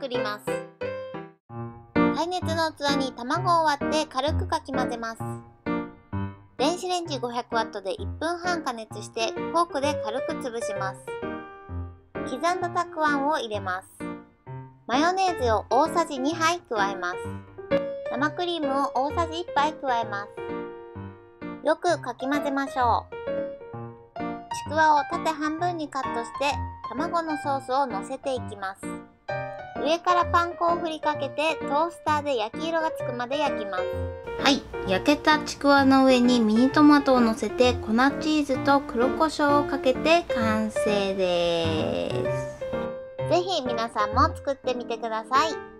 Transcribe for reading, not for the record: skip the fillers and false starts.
作ります。耐熱の器に卵を割って軽くかき混ぜます。電子レンジ 500W で1分半加熱してフォークで軽く潰します。刻んだたくあんを入れます。マヨネーズを大さじ2杯加えます。生クリームを大さじ1杯加えます。よくかき混ぜましょう。ちくわを縦半分にカットして卵のソースをのせていきます。上からパン粉を振りかけてトースターで焼き色がつくまで焼きます。はい、焼けたちくわの上にミニトマトをのせて粉チーズと黒胡椒をかけて完成です。ぜひ皆さんも作ってみてください。